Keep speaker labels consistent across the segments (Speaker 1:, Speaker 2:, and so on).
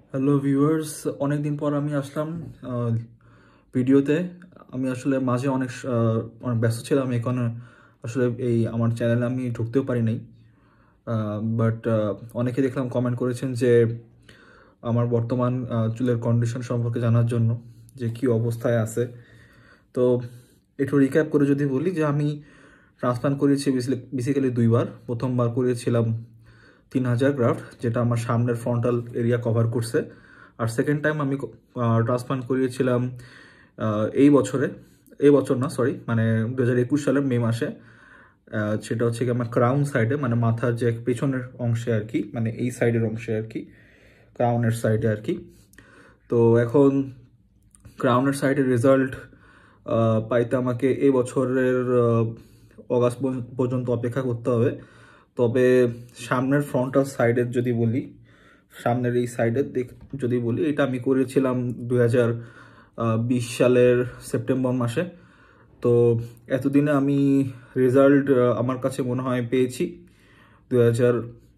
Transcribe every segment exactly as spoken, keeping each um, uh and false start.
Speaker 1: Hello viewers, অনেকদিন পর আমি আসলাম ভিডিওতে। আমি আসলে মাঝে অনেক অনেক ব্যস্ত ছিলাম, এখানে আসলে এই আমার চ্যানেলে আমি ঢুকতেও পারি নাই। বাট অনেকে দেখলাম কমেন্ট করেছেন যে আমার বর্তমান চুলের কন্ডিশন সম্পর্কে জানার জন্য, যে কি অবস্থায় আছে। তো একটু রিক্যাপ করে যদি বলি, যে আমি ট্রান্সপ্লান্ট করিয়েছি বেসিক্যালি দুইবার। প্রথমবার করিয়েছিলাম তিন হাজার গ্রাফট, যেটা আমার সামনের ফ্রন্টাল এরিয়া কভার করছে। আর সেকেন্ড টাইম আমি ট্রান্সপ্লান্ট করিয়েছিলাম এই বছরে, এই বছর না সরি মানে দু হাজার একুশ সালের মে মাসে। সেটা হচ্ছে কি আমার ক্রাউন সাইডে, মানে মাথার যে পেছনের অংশে আর কি, মানে এই সাইডের অংশে আর কি, ক্রাউনের সাইডে আর কি। তো এখন ক্রাউনের সাইডের রেজাল্ট পাইতে আমাকে এই বছরের অগাস্ট পর্যন্ত অপেক্ষা করতে হবে। তবে সামনের ফ্রন্টাল সাইডের যদি বলি, সামনের এই সাইডের দিক যদি বলি, এটা আমি করেছিলাম দুই হাজার বিশ সালের সেপ্টেম্বর মাসে। তো এতদিনে আমি রেজাল্ট আমার কাছে মনে হয় পেয়েছি। দুই হাজার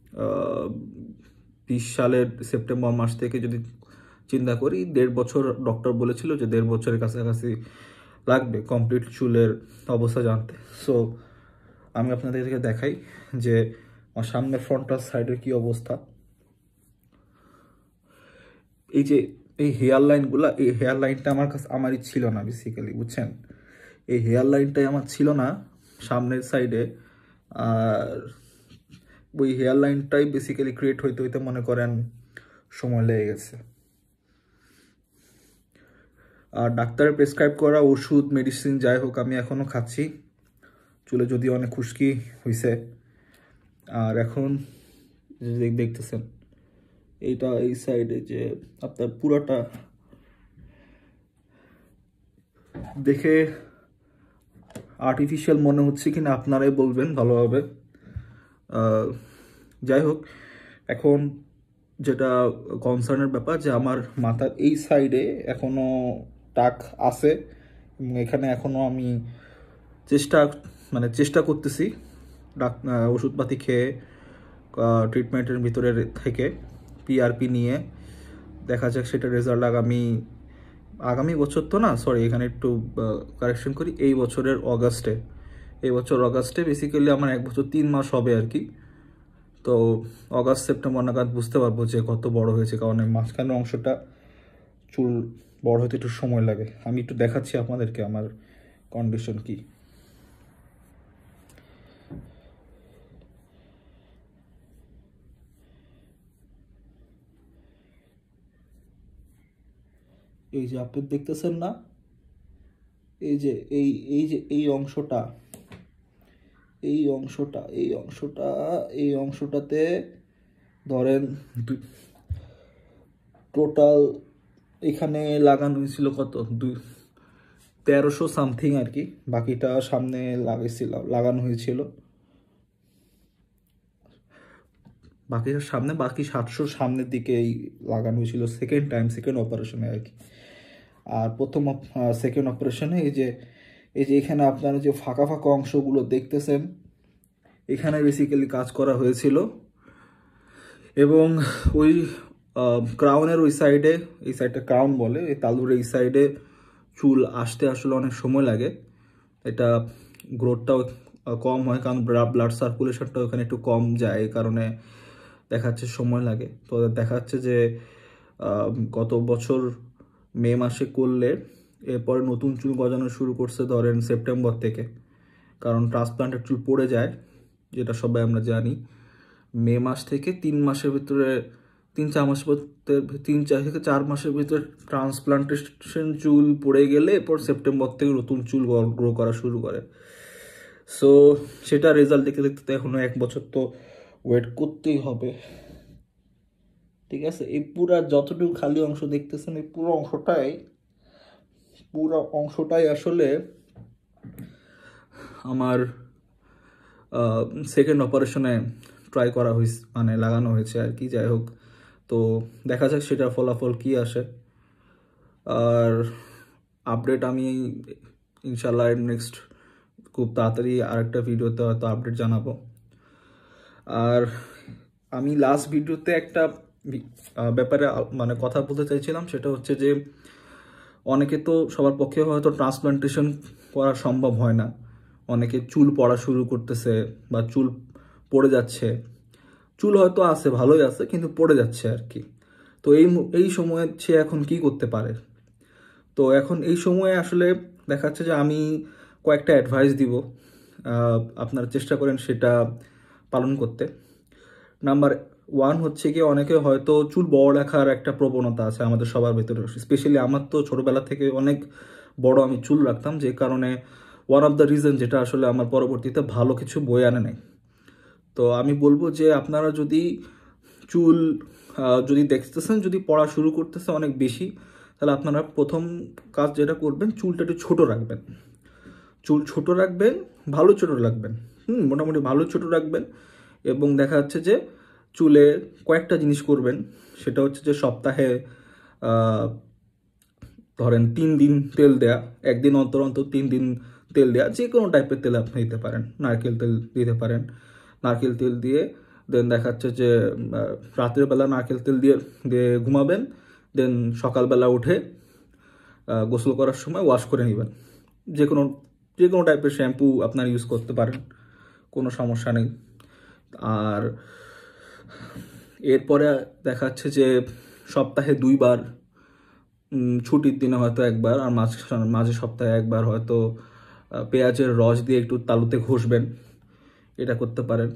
Speaker 1: বিশ সালের সেপ্টেম্বর মাস থেকে যদি চিন্তা করি, দেড় বছর ডক্টর বলেছিল যে দেড় বছরের কাছাকাছি লাগবে কমপ্লিট চুলের অবস্থা জানতে। সো আমি আপনাদের থেকে দেখাই যে আমার সামনের ফ্রন্টাল সাইডের কি অবস্থা। এই যে এই হেয়ার লাইনগুলো, এই হেয়ার লাইনটা আমার কাছে আমারই ছিল না বেসিক্যালি, বুঝছেন? এই হেয়ার লাইনটাই আমার ছিল না সামনের সাইডে। আর ওই হেয়ার লাইনটাই বেসিক্যালি ক্রিয়েট হইতে হইতে মনে করেন সময় লেগে গেছে। আর ডাক্তারের প্রেসক্রাইব করা ওষুধ মেডিসিন যাই হোক আমি এখনও খাচ্ছি। চুলে যদি অনেক খুশকি হয়েছে। আর এখন দেখতেছেন এইটা এই সাইডে যে আপনার পুরাটা দেখে আর্টিফিশিয়াল মনে হচ্ছে কিনা আপনারাই বলবেন ভালোভাবে। যাই হোক, এখন যেটা কনসার্নের ব্যাপার, যে আমার মাথার এই সাইডে এখনো টাক আছে এবং এখানে এখনো আমি চেষ্টা মানে চেষ্টা করতেছি ওষুধপাতি খেয়ে, ট্রিটমেন্টের ভিতরে থেকে পিআরপি নিয়ে দেখা যাক সেটা রেজাল্ট আগামী আগামী বছর তো না, সরি এখানে একটু কারেকশন করি, এই বছরের অগাস্টে এই বছর অগাস্টে বেসিক্যালি আমার এক বছর তিন মাস হবে আর কি। তো অগাস্ট সেপ্টেম্বর নাগাদ বুঝতে পারবো যে কত বড় হয়েছে, কারণ এই মাঝখানের অংশটা চুল বড় হতে একটু সময় লাগে। আমি একটু দেখাচ্ছি আপনাদেরকে আমার কন্ডিশন কি। এই যে আপনি দেখতেছেন না, এই যে এই এই যে এই অংশটা এই অংশটা এই অংশটা এই অংশটাতে ধরেন টোটাল এখানে লাগানো হয়েছিল কত, দুই তেরোশো সামথিং আর কি। বাকিটা সামনে লাগাইছিল লাগানো হয়েছিল বাকিটা সামনে, বাকি সাতশোর সামনের দিকেই লাগানো হয়েছিল সেকেন্ড টাইম, সেকেন্ড অপারেশনে আর কি। আর প্রথম সেকেন্ড অপারেশনে এই যে এই যে এখানে আপনারা যে ফাঁকা ফাঁকা অংশগুলো দেখতেছেন, এখানে বেসিক্যালি কাজ করা হয়েছিল। এবং ওই ক্রাউনের ওই সাইডে, এই সাইডটা ক্রাউন বলে, এই তালুর এই সাইডে চুল আসতে আসলে অনেক সময় লাগে। এটা গ্রোথটাও কম হয়, কারণ ব্লাড সার্কুলেশনটা ওখানে একটু কম যায়, এই কারণে দেখা যাচ্ছে সময় লাগে। তো দেখা যাচ্ছে যে গত বছর মে মাসে করলে এরপরে নতুন চুল গজানো শুরু করছে ধরেন সেপ্টেম্বর থেকে, কারণ ট্রান্সপ্লান্টের চুল পড়ে যায়, যেটা সবাই আমরা জানি। মে মাস থেকে তিন মাসের ভিতরে তিন চার মাসের ভিতরে তিন চার থেকে চার মাসের ভিতরে ট্রান্সপ্লান্টেশন চুল পড়ে গেলে এরপর সেপ্টেম্বর থেকে নতুন চুল গ্রো করা শুরু করে। সো সেটা রেজাল্ট দেখতে দেখতে তো এখনো এক বছর তো ওয়েট করতেই হবে, ঠিক আছে? এই পুরা যতটুকু খালি অংশ দেখতেছেন, এই পুরো অংশটাই পুরো অংশটাই আসলে আমার সেকেন্ড অপারেশনে ট্রাই করা হয়েছে, মানে লাগানো হয়েছে আর কি। যাই হোক, তো দেখা যাক সেটার ফলাফল কি আসে। আর আপডেট আমি ইনশাল্লাহ নেক্সট খুব তাড়াতাড়ি আরেকটা ভিডিওতে হয়তো আপডেট জানাবো। আর আমি লাস্ট ভিডিওতে একটা ব্যাপারে মানে কথা বলতে চাইছিলাম, সেটা হচ্ছে যে অনেকে তো সবার পক্ষে হয়তো ট্রান্সপ্লান্টেশন করা সম্ভব হয় না, অনেকে চুল পড়া শুরু করতেছে বা চুল পড়ে যাচ্ছে, চুল হয়তো আছে ভালোই আছে কিন্তু পড়ে যাচ্ছে আর কি। তো এই এই সময়ে সে এখন কি করতে পারে? তো এখন এই সময়ে আসলে দেখা যাচ্ছে যে আমি কয়েকটা অ্যাডভাইস দিব, আপনারা চেষ্টা করেন সেটা পালন করতে। নাম্বার ওয়ান হচ্ছে কি, অনেকে হয়তো চুল বড় রাখার একটা প্রবণতা আছে আমাদের সবার ভেতরে, স্পেশালি আমার তো ছোটোবেলা থেকে অনেক বড় আমি চুল রাখতাম, যে কারণে ওয়ান অফ দ্য রিজন যেটা আসলে আমার পরবর্তীতে ভালো কিছু বয়ে আনে নাই। তো আমি বলবো যে আপনারা যদি চুল যদি দেখতেছেন যদি পড়া শুরু করতেছে অনেক বেশি, তাহলে আপনারা প্রথম কাজ যেটা করবেন, চুলটা একটু ছোটো রাখবেন। চুল ছোট রাখবেন, ভালো ছোটো রাখবেন, হুম মোটামুটি ভালো ছোটো রাখবেন। এবং দেখা যাচ্ছে যে চুলে কয়েকটা জিনিস করবেন, সেটা হচ্ছে যে সপ্তাহে ধরেন তিন দিন তেল দেয়া, একদিন অন্তর অন্তর তিন দিন তেল দেয়া, যে কোনো টাইপের তেল আপনি দিতে পারেন, নারকেল তেল দিতে পারেন। নারকেল তেল দিয়ে দেন দেখা যাচ্ছে যে রাতের বেলা নারকেল তেল দিয়ে দিয়ে ঘুমাবেন, দেন সকালবেলা উঠে গোসল করার সময় ওয়াশ করে নেবেন। যে কোনো যে কোনো টাইপের শ্যাম্পু আপনারা ইউজ করতে পারেন, কোনো সমস্যা নেই। আর এরপরে দেখা যাচ্ছে যে সপ্তাহে দুইবার, ছুটির দিনে হয়তো একবার, আর মাঝে মাঝে সপ্তাহে একবার হয়তো পেঁয়াজের রস দিয়ে একটু তালুতে ঘষবেন, এটা করতে পারেন।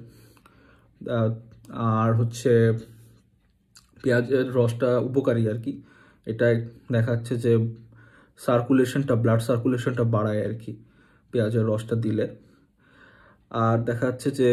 Speaker 1: আর হচ্ছে পেঁয়াজের রসটা উপকারী আর কি, এটা দেখা যাচ্ছে যে সার্কুলেশনটা ব্লাড সার্কুলেশনটা বাড়ায় আর কি পেঁয়াজের রসটা দিলে। আর দেখা যাচ্ছে যে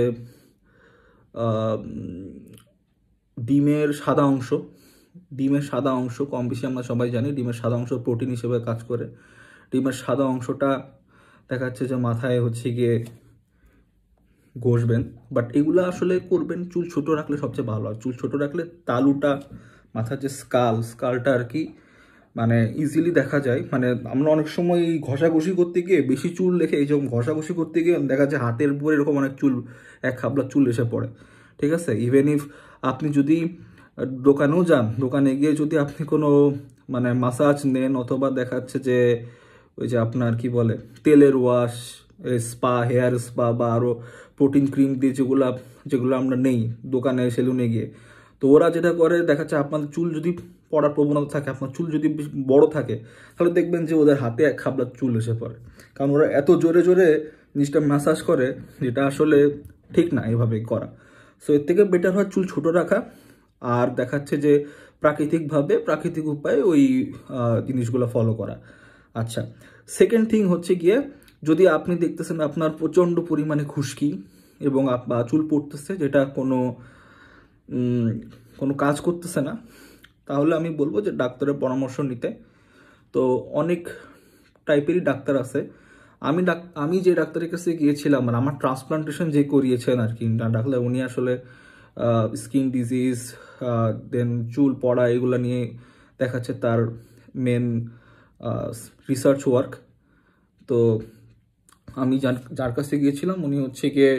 Speaker 1: ডিমের সাদা অংশ, ডিমের সাদা অংশ কম বেশি আমরা সবাই জানি ডিমের সাদা অংশ প্রোটিন হিসেবে কাজ করে। ডিমের সাদা অংশটা দেখা যাচ্ছে যে মাথায় হচ্ছে গিয়ে ঘষবেন, বাট এগুলো আসলে করবেন চুল ছোট রাখলে সবচেয়ে ভালো হয়। চুল ছোট রাখলে তালুটা, মাথার যে স্কাল স্কালটা আর কি মানে ইজিলি দেখা যায়। মানে আমরা অনেক সময় ঘষাঘষি করতে গিয়ে বেশি চুল রেখে এই যেমন ঘষাঘষি করতে গিয়ে দেখা যায় হাতের উপর এরকম অনেক চুল, এক খাবলা চুল এসে পড়ে, ঠিক আছে। ইভেন ইফ আপনি যদি দোকানেও যান, দোকানে গিয়ে যদি আপনি কোনো মানে মাসাজ নেন, অথবা দেখা যাচ্ছে যে ওই যে আপনার কি বলে তেলের ওয়াশ, স্পা, হেয়ার স্পা বা আরও প্রোটিন ক্রিম দিয়ে যেগুলো যেগুলো আমরা নেই দোকানে সেলুনে গিয়ে, তো ওরা যেটা করে দেখা যাচ্ছে আপনার চুল যদি পড়ার প্রবণতা থাকে, আপনার চুল যদি বড় থাকে, তাহলে দেখবেন যে ওদের হাতে এক খাবলা চুল এসে পড়ে, কারণ ওরা এত জোরে জোরে জিনিসটা ম্যাসাজ করে, যেটা আসলে ঠিক না এভাবে করা। সো এর থেকে বেটার হয় চুল ছোট রাখা, আর দেখাচ্ছে যে প্রাকৃতিকভাবে প্রাকৃতিক উপায়ে ওই জিনিসগুলো ফলো করা। আচ্ছা, সেকেন্ড থিং হচ্ছে গিয়ে, যদি আপনি দেখতেছেন আপনার প্রচণ্ড পরিমাণে খুশকি এবং বা চুল পড়তেছে, যেটা কোনো কোনো কাজ করতেছে না, তাহলে আমি বলবো যে ডাক্তারের পরামর্শ নিতে। তো অনেক টাইপেরই ডাক্তার আছে। আমি ডাক আমি যে ডাক্তারের কাছে গিয়েছিলাম, মানে আমার ট্রান্সপ্লান্টেশন যে করিয়েছেন আর কি ডাক্তার, উনি আসলে স্কিন ডিজিজ দেন চুল পড়া এগুলো নিয়ে দেখাচ্ছে তার মেন রিসার্চ ওয়ার্ক। তো আমি যার যার কাছে গিয়েছিলাম উনি হচ্ছে গিয়ে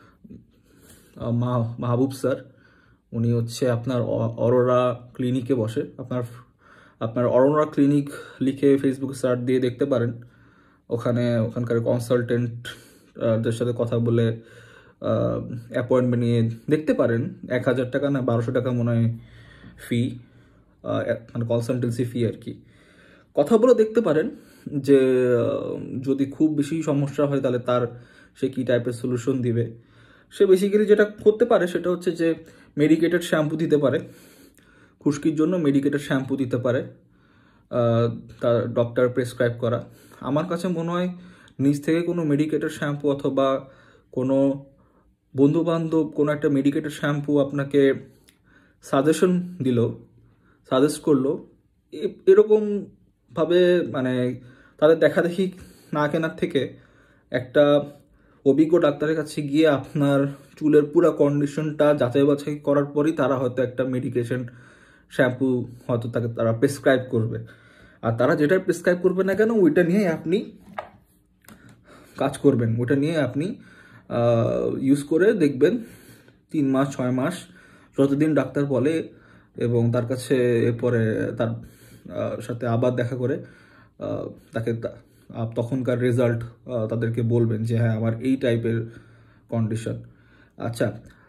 Speaker 1: মাহবুব স্যার। উনি হচ্ছে আপনার অরোরা ক্লিনিকে বসে, আপনার আপনার অরোরা ক্লিনিক লিখে ফেসবুকে সার্চ দিয়ে দেখতে পারেন। ওখানে ওখানকার কনসালটেন্টদের সাথে কথা বলে অ্যাপয়েন্টমেন্ট নিয়ে দেখতে পারেন। এক হাজার টাকা না বারোশো টাকা মনে হয় ফি, মানে কনসালটেন্সি ফি আর কি। কথা বলে দেখতে পারেন যে যদি খুব বেশি সমস্যা হয় তাহলে তার সে কী টাইপের সলিউশন দিবে। সে বেসিক্যালি যেটা করতে পারে সেটা হচ্ছে যে মেডিকেটেড শ্যাম্পু দিতে পারে, খুশকির জন্য মেডিকেটেড শ্যাম্পু দিতে পারে, তার ডক্টর প্রেসক্রাইব করা। আমার কাছে মনে হয় নিজ থেকে কোনো মেডিকেটেড শ্যাম্পু অথবা কোনো বন্ধুবান্ধব কোনো একটা মেডিকেটেড শ্যাম্পু আপনাকে সাজেশন দিল, সাজেস্ট করলো, এরকমভাবে মানে তাদের দেখা দেখি না কেনার থেকে একটা অভিজ্ঞ ডাক্তারের কাছে গিয়ে আপনার চুলের পুরো কন্ডিশনটা যাচাই বাছাই করার পরই তারা হয়তো একটা মেডিকেশন শ্যাম্পু হয়তো তাকে তারা প্রেসক্রাইব করবে। আর তারা যেটা প্রেসক্রাইব করবে না কেন ওইটা নিয়ে আপনি কাজ করবেন, ওইটা নিয়ে আপনি ইউজ করে দেখবেন তিন মাস ছয় মাস যতদিন ডাক্তার বলে এবং তার কাছে এরপরে তার সাথে আবার দেখা করে তাকে তখনকার রেজাল্ট তাদেরকে বলবেন যে হ্যাঁ আমার এই টাইপের কন্ডিশন। আচ্ছা,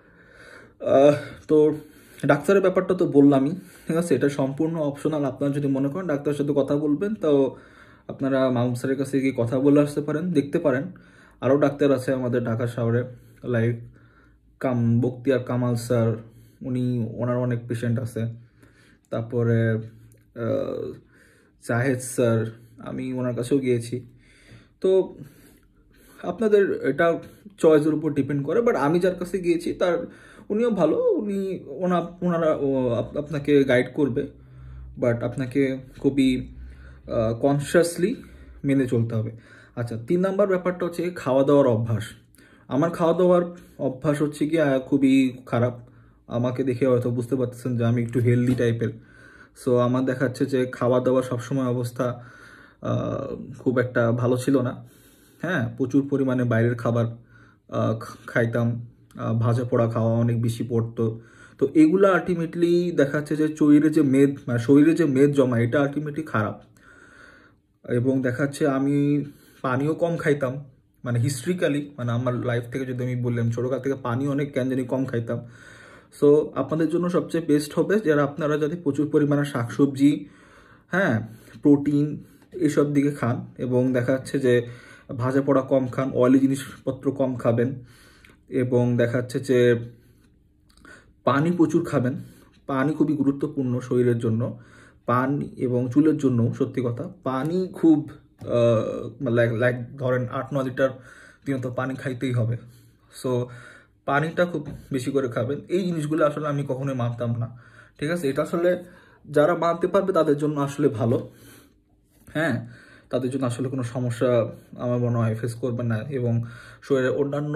Speaker 1: তো ডাক্তারের ব্যাপারটা তো বললামই, ঠিক আছে, এটা সম্পূর্ণ অপশনাল। আপনারা যদি মনে করেন ডাক্তারের সাথে কথা বলবেন, তো আপনারা মাহমুদ স্যারের কাছে গিয়ে কথা বলে আসতে পারেন, দেখতে পারেন। আরও ডাক্তার আছে আমাদের ঢাকা শহরে, লাইক কাম বক্তিয়ার কামাল স্যার, উনি ওনার অনেক পেশেন্ট আছে। তারপরে জাহেদ স্যার, আমি ওনার কাছেও গিয়েছি। তো আপনাদের এটা চয়েসের উপর ডিপেন্ড করে, বাট আমি যার কাছে গিয়েছি তার উনিও ভালো, উনি ওনা ওনারা আপনাকে গাইড করবে, বাট আপনাকে খুবই কনসিয়াসলি মেনে চলতে হবে। আচ্ছা, তিন নাম্বার ব্যাপারটা হচ্ছে খাওয়া দাওয়ার অভ্যাস। আমার খাওয়া দাওয়ার অভ্যাস হচ্ছে কি খুবই খারাপ। আমাকে দেখে হয়তো বুঝতে পারতেছেন যে আমি একটু হেলদি টাইপের। সো আমার দেখাচ্ছে যে খাওয়া দাওয়ার সবসময় অবস্থা খুব একটা ভালো ছিল না। হ্যাঁ, প্রচুর পরিমাণে বাইরের খাবার খাইতাম, ভাজা পোড়া খাওয়া অনেক বেশি পড়তো। তো এগুলো আলটিমেটলি দেখাচ্ছে যে শরীরে যে মেদ মানে শরীরে যে মেদ জমা, এটা আলটিমেটলি খারাপ। এবং দেখাচ্ছে আমি পানিও কম খাইতাম, মানে হিস্ট্রিক্যালি, মানে আমার লাইফ থেকে যদি আমি বললাম ছোটোকাল থেকে পানি অনেক কেন জানি কম খাইতাম। সো আপনাদের জন্য সবচেয়ে বেস্ট হবে যারা আপনারা যদি প্রচুর পরিমাণে শাকসবজি, হ্যাঁ, প্রোটিন এসব দিকে খান, এবং দেখা যাচ্ছে যে ভাজা পোড়া কম খান, অয়েলি জিনিসপত্র কম খাবেন, এবং দেখা যাচ্ছে যে পানি প্রচুর খাবেন। পানি খুবই গুরুত্বপূর্ণ শরীরের জন্য, পানি এবং চুলের জন্য। সত্যি কথা, পানি খুব লাইক ধরেন আট ন লিটার দিনে তো পানি খাইতেই হবে। সো পানিটা খুব বেশি করে খাবেন। এই জিনিসগুলো আসলে আমি কখনোই মানতাম না, ঠিক আছে। এটা আসলে যারা মানতে পারবে তাদের জন্য আসলে ভালো, হ্যাঁ, তাদের জন্য আসলে কোনো সমস্যা আমার মনে হয় ফেস করবে না, এবং শরীরের অন্যান্য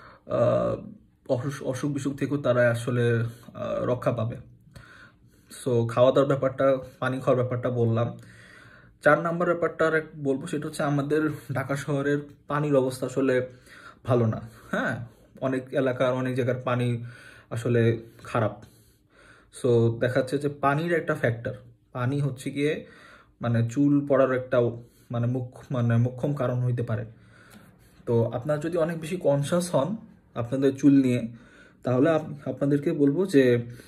Speaker 1: অসুখ বিসুখ থেকেও তারা আসলে রক্ষা পাবে। সো খাওয়া দাওয়ার ব্যাপারটা, পানি খাওয়ার ব্যাপারটা বললাম। চার নাম্বার ব্যাপারটা আর বলবো, সেটা হচ্ছে আমাদের ঢাকা শহরের পানির অবস্থা আসলে ভালো না। হ্যাঁ, অনেক এলাকার অনেক জায়গার পানি আসলে খারাপ। সো দেখাচ্ছে যে পানির একটা ফ্যাক্টর, পানি হচ্ছে গিয়ে মানে চুল পড়ার একটা মানে মুখ মানে মুখ্যম কারণ হইতে পারে। তো আপনারা যদি অনেক বেশি কনসাস হন আপনাদের চুল নিয়ে, তাহলে আপনাদেরকে বলবো যে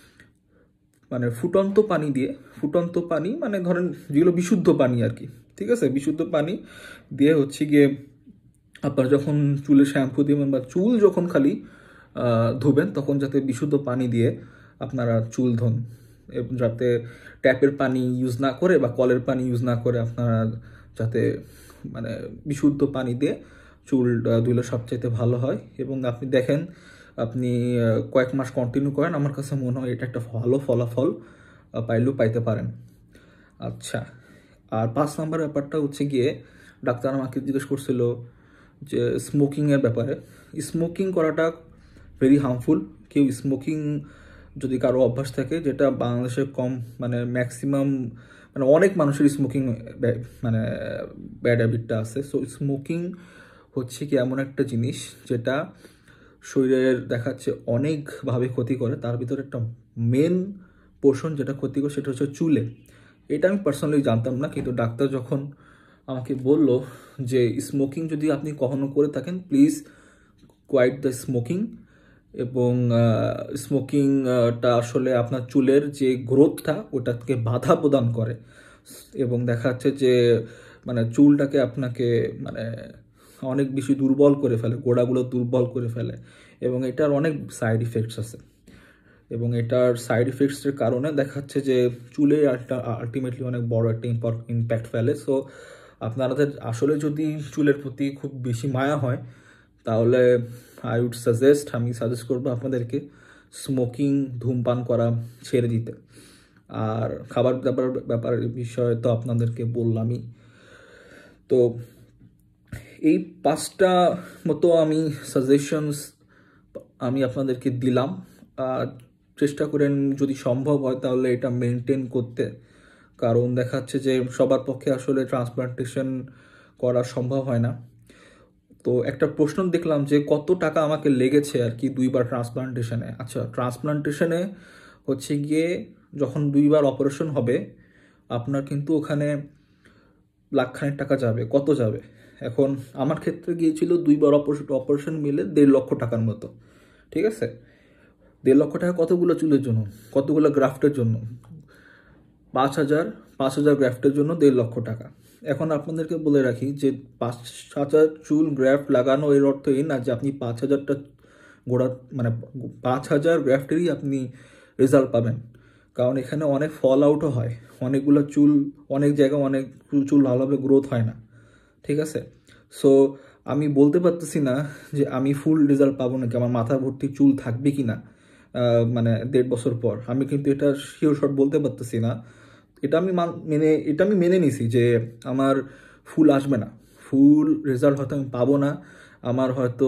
Speaker 1: মানে ফুটন্ত পানি দিয়ে, ফুটন্ত পানি মানে ধরেন যেগুলো বিশুদ্ধ পানি আর কি, ঠিক আছে, বিশুদ্ধ পানি দিয়ে হচ্ছে গিয়ে আপনার যখন চুলে শ্যাম্পু দিবেন বা চুল যখন খালি ধোবেন, তখন যাতে বিশুদ্ধ পানি দিয়ে আপনারা চুল ধোন, যাতে ট্যাপের পানি ইউজ না করে বা কলের পানি ইউজ না করে আপনারা যাতে মানে বিশুদ্ধ পানি দিয়ে চুল ধুলে সবচাইতে ভালো হয়। এবং আপনি দেখেন আপনি কয়েক মাস কন্টিনিউ করেন, আমার কাছে মনে হয় এটা একটা ভালো ফলাফল পাইলেও পাইতে পারেন। আচ্ছা, আর পাঁচ নাম্বার ব্যাপারটা হচ্ছে গিয়ে ডাক্তার আমাকে জিজ্ঞেস করছিল যে স্মোকিংয়ের ব্যাপারে। স্মোকিং করাটা ভেরি হার্মফুল। কেউ স্মোকিং যদি কারো অভ্যাস থাকে, যেটা বাংলাদেশে কম মানে ম্যাক্সিমাম মানে অনেক মানুষের স্মোকিং মানে ব্যাড হ্যাবিটটা আছে। সো স্মোকিং হচ্ছে কি এমন একটা জিনিস যেটা শরীরের দেখাচ্ছে অনেকভাবে ক্ষতি করে। তার ভিতরে একটা মেন পোর্শন যেটা ক্ষতি করে সেটা হচ্ছে চুলে। এটা আমি পার্সোনালি জানতাম না, কিন্তু ডাক্তার যখন আমাকে বলল যে স্মোকিং যদি আপনি কখনো করে থাকেন, প্লিজ কোয়াইট দ্য স্মোকিং। এবং স্মোকিংটা আসলে আপনার চুলের যে গ্রোথটা ওটাকে বাধা প্রদান করে, এবং দেখা যাচ্ছে যে মানে চুলটাকে আপনাকে মানে অনেক বেশি দুর্বল করে ফেলে, গোড়াগুলো দুর্বল করে ফেলে, এবং এটার অনেক সাইড ইফেক্টস আছে। এবং এটার সাইড ইফেক্টসের কারণে দেখা যাচ্ছে যে চুলে আলটিমেটলি অনেক বড় একটা ইম্প্যাক্ট ফেলে। সো আপনাদের আসলে যদি চুলের প্রতি খুব বেশি মায়া হয়, তাহলে আই উড সাজেস্ট আমি সাজেস্ট করবো আপনাদেরকে স্মোকিং ধূমপান করা ছেড়ে দিতে। আর খাবার দাবার ব্যাপারের বিষয়ে তো আপনাদেরকে বললামই। তো এই পাঁচটা মতো আমি সাজেশনস আমি আপনাদেরকে দিলাম। আর চেষ্টা করেন যদি সম্ভব হয় তাহলে এটা মেনটেন করতে, কারণ দেখা যাচ্ছে যে সবার পক্ষে আসলে ট্রান্সপ্লান্টেশন করা সম্ভব হয় না। তো একটা প্রশ্ন দেখলাম যে কত টাকা আমাকে লেগেছে আর কি দুইবার ট্রান্সপ্লান্টেশনে। আচ্ছা, ট্রান্সপ্লান্টেশনে হচ্ছে গিয়ে যখন দুইবার অপারেশন হবে আপনার কিন্তু ওখানে লাখখানেক টাকা যাবে। কত যাবে? এখন আমার ক্ষেত্রে গিয়েছিল দুইবার অপারেশন অপারেশন মিলে দেড় লক্ষ টাকার মতো, ঠিক আছে? দেড় লক্ষ টাকা কতগুলো চুলের জন্য, কতগুলো গ্রাফটের জন্য? পাঁচ হাজার পাঁচ হাজার গ্রাফটের জন্য দেড় লক্ষ টাকা। এখন আপনাদেরকে বলে রাখি যে পাঁচ হাজার চুল গ্রাফট লাগানো এর অর্থ এই না যে আপনি পাঁচ হাজারটা গোড়া মানে পাঁচ হাজার গ্রাফটেরই আপনি রেজাল্ট পাবেন, কারণ এখানে অনেক ফল আউটও হয়, অনেকগুলো চুল অনেক জায়গায় অনেক চুল ভালোভাবে গ্রোথ হয় না, ঠিক আছে? সো আমি বলতে পারতেছি না যে আমি ফুল রেজাল্ট পাবো নাকি, আমার মাথা ভর্তি চুল থাকবে কি না মানে দেড় বছর পর, আমি কিন্তু এটা শিওর শট বলতে পারতেছি না। এটা আমি মেনে এটা আমি মেনে নিছি যে আমার ফুল আসবে না, ফুল রেজাল্ট হয়তো আমি পাবো না, আমার হয়তো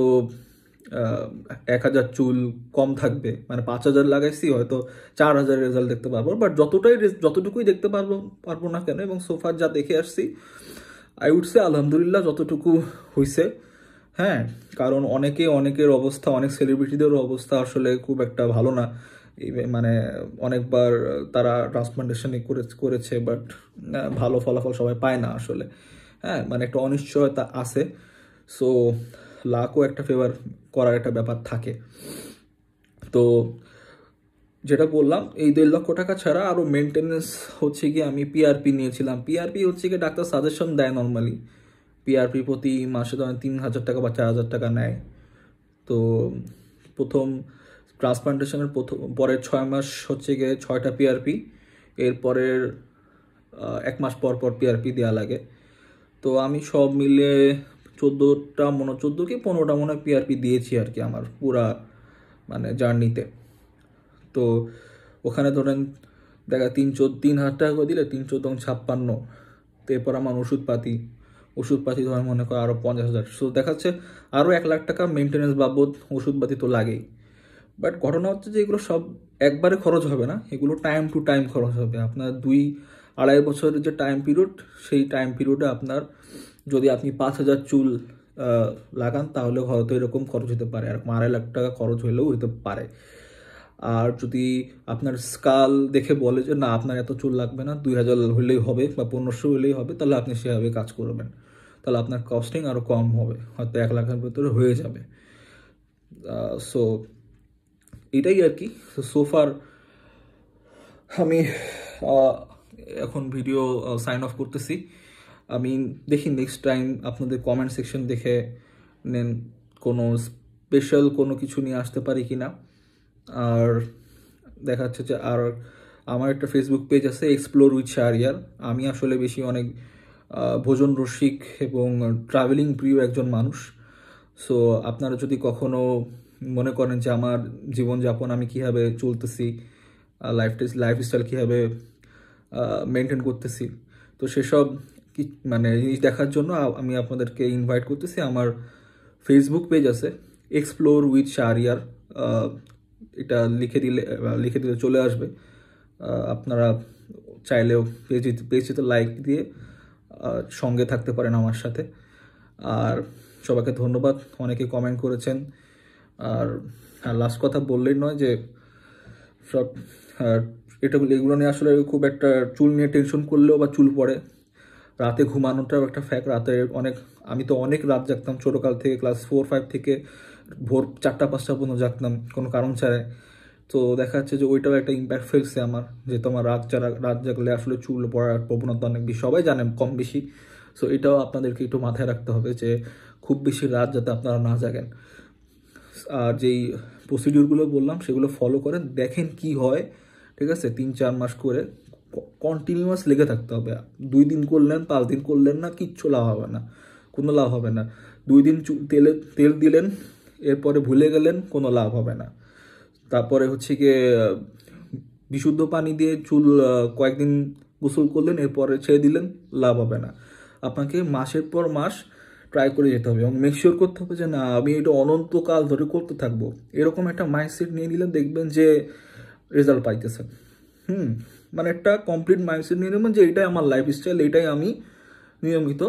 Speaker 1: এক হাজার চুল কম থাকবে, মানে পাঁচ হাজার লাগাইছি হয়তো চার হাজার রেজাল্ট দেখতে পারবো, বাট যতটাই যতটুকুই দেখতে পারবো পারবো না কেন, এবং সোফার যা দেখে আসছি আই উড সে আলহামদুলিল্লাহ যতটুকু হয়েছে। হ্যাঁ, কারণ অনেকে অনেকের অবস্থা, অনেক সেলিব্রিটিদেরও অবস্থা আসলে খুব একটা ভালো না, মানে অনেকবার তারা ট্রান্সপ্লান্টেশনই করে করেছে বাট ভালো ফলাফল সবাই পায় না আসলে। হ্যাঁ, মানে একটা অনিশ্চয়তা আছে, সো লাকও একটা ফেভার করার একটা ব্যাপার থাকে। তো যেটা বললাম এই দেড় লক্ষ টাকা ছাড়া আরও মেনটেনেন্স হচ্ছে গিয়ে আমি পিআরপি নিয়েছিলাম। পিআরপি হচ্ছে গিয়ে ডাক্তার সাজেশন দেয় নর্মালি, পিআরপি প্রতি মাসে ধরেন তিন হাজার টাকা বা চার হাজার টাকা নেয়। তো প্রথম ট্রান্সপ্লান্টেশনের প্রথম পরের ছয় মাস হচ্ছে গিয়ে ছয়টা পিআরপি, এরপরের এক মাস পর পর পিআরপি দেওয়া লাগে। তো আমি সব মিলে চোদ্দোটা মনে চোদ্দো কি পনেরোটা মনে হয় পিআরপি দিয়েছি আর কি আমার পুরা মানে জার্নিতে। তো ওখানে ধরেন দেখা তিন চোদ্দ তিন হাজার টাকা করে দিলে তিন চোদ্দ ছাপ্পান্ন, তো এরপর আমার ওষুধপাতি ওষুধপাতি ধরেন মনে করো আরও পঞ্চাশ হাজার, সো দেখাচ্ছে আরও এক লাখ টাকা মেনটেন্যান্স বাবদ ওষুধপাতি তো লাগেই। বাট ঘটনা হচ্ছে যে এগুলো সব একবারে খরচ হবে না, এগুলো টাইম টু টাইম খরচ হবে। আপনার দুই আড়াই বছরের যে টাইম পিরিয়ড, সেই টাইম পিরিয়ডে আপনার যদি আপনি পাঁচ হাজার চুল লাগান তাহলে হয়তো এরকম খরচ হতে পারে, এরকম আড়াই লাখ টাকা খরচ হলেও হতে পারে। আর যদি আপনার স্কাল দেখে বলে যে না আপনার এত চুল লাগবে না, দুই হাজার হলেই হবে বা পনেরোশো হলেই হবে, তাহলে আপনি সেভাবে কাজ করবেন, তাহলে আপনার কস্টিং আরও কম হবে, হয়তো এক লাখের ভেতরে হয়ে যাবে। সো এটাই আর কি। সোফার আমি এখন ভিডিও সাইন অফ করতেছি। আমি দেখি নেক্সট টাইম আপনাদের কমেন্ট সেকশন দেখে নেন কোনো স্পেশাল কোনো কিছু নিয়ে আসতে পারি কি না। আর দেখা যাচ্ছে যে আর আমার একটা ফেসবুক পেজ আছে এক্সপ্লোর উইথ শাহরিয়ার। আমি আসলে বেশি অনেক ভোজন রসিক এবং ট্রাভেলিং প্রিয় একজন মানুষ। সো আপনারা যদি কখনো মনে করেন যে আমার জীবনযাপন আমি কীভাবে চলতেছি, লাইফ লাইফস্টাইল কীভাবে মেনটেন করতেছি, তো সেসব কি মানে জিনিস দেখার জন্য আমি আপনাদেরকে ইনভাইট করতেছি। আমার ফেসবুক পেজ আছে এক্সপ্লোর উইথ শাহরিয়ার, এটা লিখে দিলে লিখে দিলে চলে আসবে। আপনারা চাইলেও পেজ পেজটিতে লাইক দিয়ে সঙ্গে থাকতে পারেন আমার সাথে। আর সবাইকে ধন্যবাদ, অনেকে কমেন্ট করেছেন। আর লাস্ট কথা বললেই নয় যে সব এটা এগুলো নিয়ে আসলে খুব একটা চুল নিয়ে টেনশন করলেও বা চুল পড়ে, রাতে ঘুমানোটাও একটা ফ্যাক্ট। রাতে অনেক আমি তো অনেক রাত জাগতাম ছোটোকাল থেকে, ক্লাস ফোর ফাইভ থেকে ভোর চারটা পাঁচটা পর্যন্ত জাগতাম কোনো কারণ ছাড়াই। তো দেখা যাচ্ছে যে ওইটাও একটা ইম্প্যাক্ট ফেলছে আমার, যে তোমার রাত যারা রাত জাগলে আসলে চুল পড়ার প্রবণতা অনেক বেশি, সবাই জানেন কম বেশি। সো এটাও আপনাদেরকে একটু মাথায় রাখতে হবে যে খুব বেশি রাত যাতে আপনারা না জাগেন। আর যেই প্রসিডিউরগুলো বললাম সেগুলো ফলো করেন, দেখেন কি হয়, ঠিক আছে? তিন চার মাস করে কন্টিনিউয়াস লেগে থাকতে হবে। দুই দিন করলেন পাঁচ দিন করলেন না, কিচ্ছু লাভ হবে না, কোনো লাভ হবে না। দুই দিন তেলে তেল দিলেন এরপরে ভুলে গেলেন, কোনো লাভ হবে না। তারপরে হচ্ছে গিয়ে বিশুদ্ধ পানি দিয়ে চুল কয়েকদিন গোসল করলেন এরপরে ছেড়ে দিলেন, লাভ হবে না। আপনাকে মাসের পর মাস ট্রাই করে যেতে হবে এবং মেকশিওর করতে হবে যে না আমি এটা অনন্তকাল ধরে করতে থাকবো, এরকম একটা মাইন্ডসেট নিয়ে নিলে দেখবেন যে রেজাল্ট পাইতেছেন। হুম মানে একটা কমপ্লিট মাইন্ডসেট নিয়ে নেবেন যে এটাই আমার লাইফস্টাইল, এটাই আমি নিয়মিত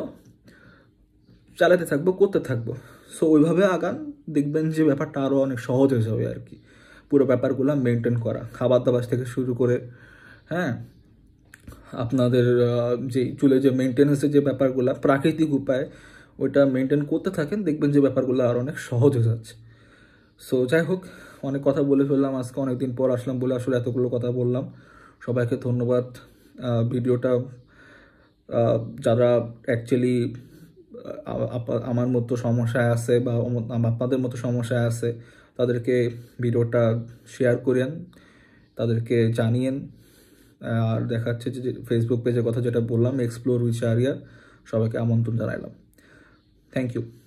Speaker 1: চালাতে থাকবো, করতে থাকবো। সো ওইভাবে আগান, দেখবেন যে ব্যাপারটা আরও অনেক সহজ হয়ে যাবে আর কি। পুরো ব্যাপারগুলো মেনটেন করা, খাবার দাবার থেকে শুরু করে, হ্যাঁ, আপনাদের যে চুলের যে মেনটেন্যান্সের যে ব্যাপারগুলো প্রাকৃতিক উপায়ে ওইটা মেনটেন করতে থাকেন, দেখবেন যে ব্যাপারগুলো আর অনেক সহজ হয়ে যাচ্ছে। সো যাই হোক, অনেক কথা বলে ফেললাম আজকে, অনেকদিন পর আসলাম বলে আসলে এতগুলো কথা বললাম। সবাইকে ধন্যবাদ। ভিডিওটা যারা অ্যাকচুয়ালি আমার মতো সমস্যায় আছে বা আপনাদের মতো সমস্যায় আছে তাদেরকে ভিডিওটা শেয়ার করেন, তাদেরকে জানিয়েন। আর দেখাচ্ছে যে ফেসবুক পেজের কথা যেটা বললাম, এক্সপ্লোর উইথ শাহরিয়ার, সবাইকে আমন্ত্রণ জানাইলাম। Thank you.